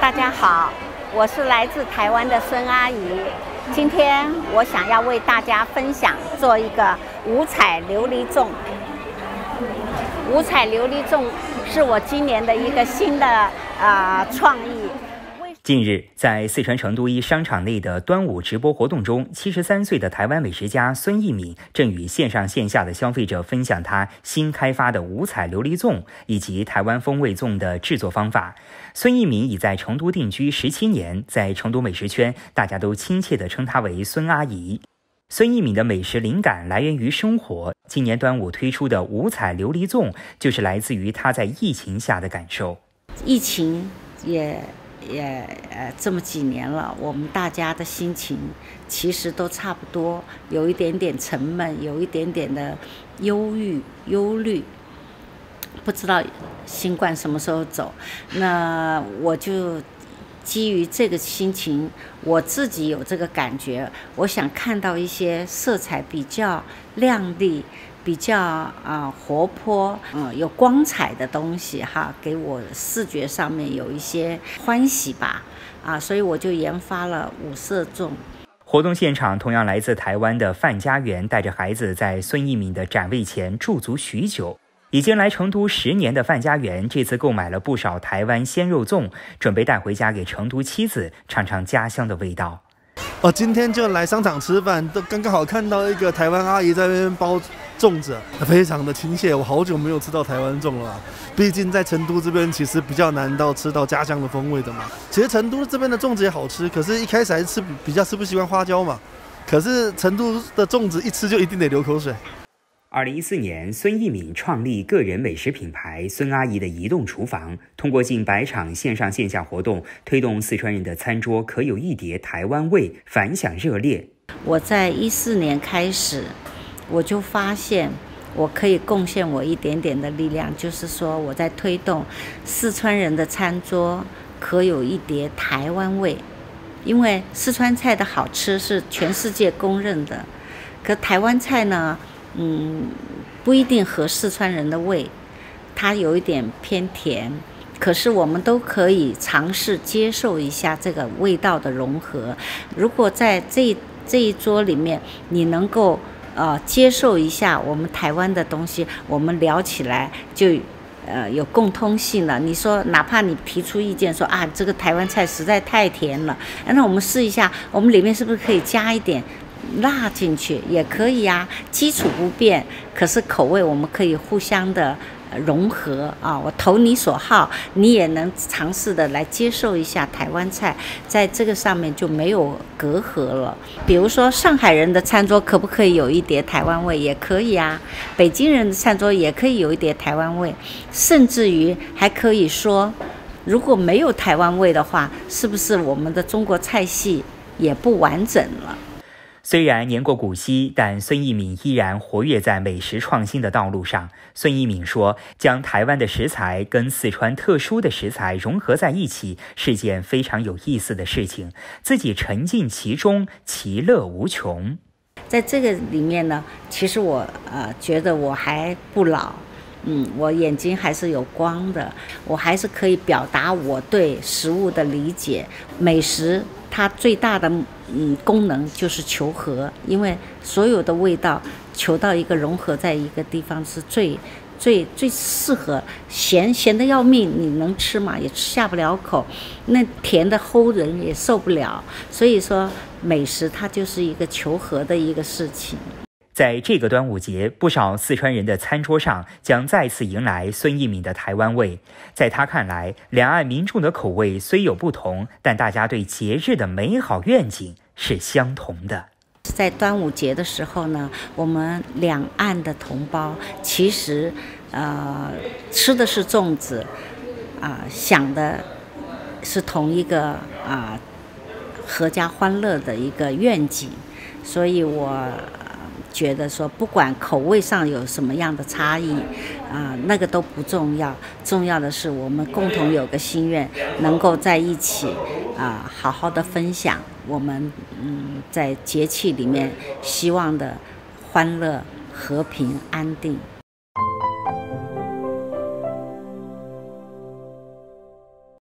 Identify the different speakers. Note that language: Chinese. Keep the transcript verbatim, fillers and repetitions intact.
Speaker 1: 大家好，我是来自台湾的孙阿姨。今天我想要为大家分享做一个五彩琉璃粽。五彩琉璃粽是我今年的一个新的啊、呃、创意。
Speaker 2: 近日，在四川成都一商场内的端午直播活动中，七十三岁的台湾美食家孙一敏正与线上线下的消费者分享他新开发的五彩琉璃粽以及台湾风味粽的制作方法。孙一敏已在成都定居十七年，在成都美食圈，大家都亲切地称她为孙阿姨。孙一敏的美食灵感来源于生活，今年端午推出的五彩琉璃粽就是来自于她在疫情下的感受。
Speaker 1: 疫情也也呃这么几年了，我们大家的心情其实都差不多，有一点点沉闷，有一点点的忧郁、忧虑，不知道新冠什么时候走。那我就基于这个心情，我自己有这个感觉，我想看到一些色彩比较亮丽、比较啊、呃、活泼，嗯，有光彩的东西哈，给我视觉上面有一些欢喜吧，啊，所以我就研发了五色粽。
Speaker 2: 活动现场，同样来自台湾的范家园带着孩子在孙一敏的展位前驻足许久。已经来成都十年的范家园，这次购买了不少台湾鲜肉粽，准备带回家给成都妻子尝尝家乡的味道。
Speaker 3: 哦，今天就来商场吃饭，都刚刚好看到一个台湾阿姨在那边包粽子，非常的亲切。我好久没有吃到台湾粽了，毕竟在成都这边其实比较难到吃到家乡的风味的嘛。其实成都这边的粽子也好吃，可是一开始还是吃比较吃不习惯花椒嘛。可是成都的粽子一吃就一定得流口水。
Speaker 2: 二零一四年，孙一敏创立个人美食品牌孙阿姨的移动厨房，通过近百场线上线下活动，推动四川人的餐桌可有一碟台湾味，反响热烈。
Speaker 1: 我在一四年开始，我就发现我可以贡献我一点点的力量，就是说我在推动四川人的餐桌可有一碟台湾味，因为四川菜的好吃是全世界公认的，可台湾菜呢？嗯，不一定合四川人的胃，它有一点偏甜，可是我们都可以尝试接受一下这个味道的融合。如果在这这一桌里面，你能够呃接受一下我们台湾的东西，我们聊起来就呃有共通性了。你说哪怕你提出意见说啊，这个台湾菜实在太甜了，那我们试一下，我们里面是不是可以加一点辣进去也可以啊，基础不变，可是口味我们可以互相的融合啊。我投你所好，你也能尝试的来接受一下台湾菜，在这个上面就没有隔阂了。比如说上海人的餐桌可不可以有一碟台湾味？也可以啊。北京人的餐桌也可以有一碟台湾味，甚至于还可以说，如果没有台湾味的话，是不是我们的中国菜系也不完整了？
Speaker 2: 虽然年过古稀，但孙一敏依然活跃在美食创新的道路上。孙一敏说，将台湾的食材跟四川特殊的食材融合在一起，是件非常有意思的事情，自己沉浸其中，其乐无穷。
Speaker 1: 在这个里面呢，其实我呃觉得我还不老。嗯，我眼睛还是有光的，我还是可以表达我对食物的理解。美食它最大的嗯功能就是求和，因为所有的味道求到一个融合在一个地方是最最最适合。咸咸的要命，你能吃吗？也下不了口。那甜的齁人也受不了。所以说，美食它就是一个求和的一个事情。
Speaker 2: 在这个端午节，不少四川人的餐桌上将再次迎来孙一敏的台湾味。在他看来，两岸民众的口味虽有不同，但大家对节日的美好愿景是相同的。
Speaker 1: 在端午节的时候呢，我们两岸的同胞其实呃吃的是粽子，啊、呃、想的是同一个啊、呃、阖家欢乐的一个愿景，所以我觉得说，不管口味上有什么样的差异，啊、呃，那个都不重要，重要的是我们共同有个心愿，能够在一起，啊、呃，好好的分享我们嗯在节气里面希望的欢乐、和平、安定。